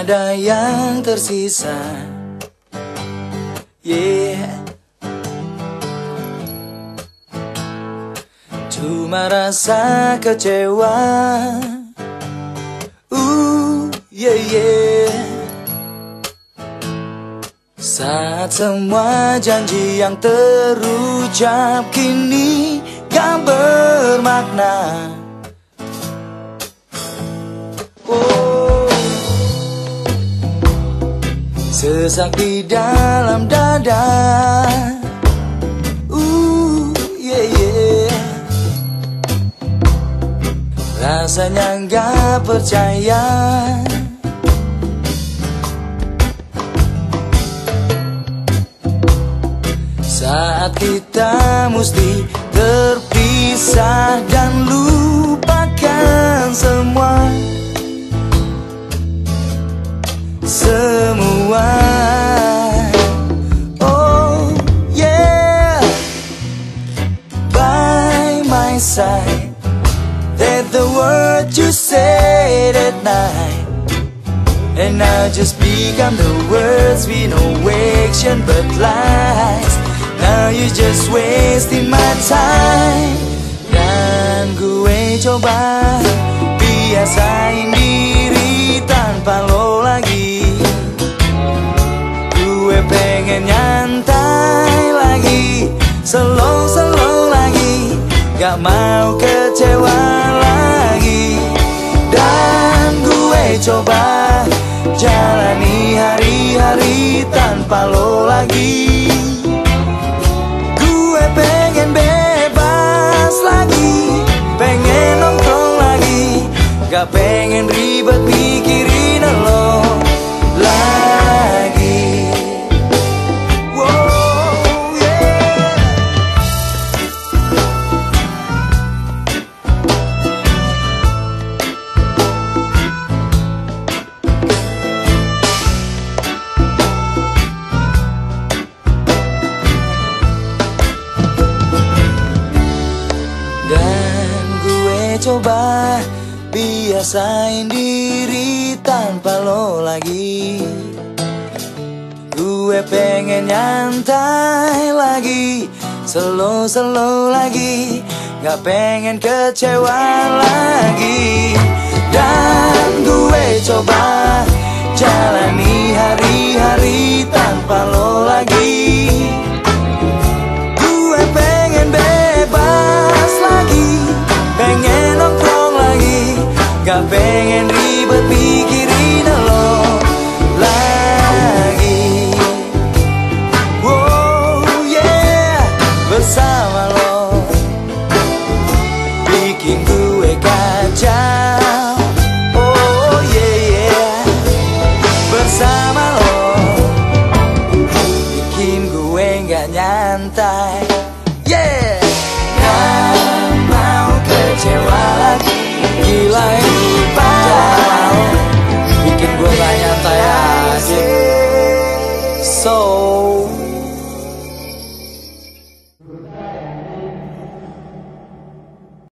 ada yang tersisa. Yeah. Cuma rasa kecewa. Yeah, yeah. Saat semua janji yang terucap kini gak bermakna. Oh. Sesak di dalam dada. Yeah, yeah. Rasanya gak percaya. Saat kita mesti terpisah dan lupakan semua. Oh yeah. By my side, that the word you said at night, and now just become the words with no action but lies. Now you just wasting my time. Dan gue coba biasain diri tanpa lo lagi. Gue pengen nyantai lagi, slow lagi, gak mau kecewa lagi. Dan gue coba jalani hari-hari tanpa lo lagi. Pengen bebas lagi, pengen nongkrong lagi, gak pengen ribet mikirin lo lagi. Wow, yeah. Dan gue coba biasain diri tanpa lo lagi. Gue pengen nyantai lagi, slow lagi, gak pengen kecewa lagi. Dan gue coba jalani hari-hari tanpa lo lagi.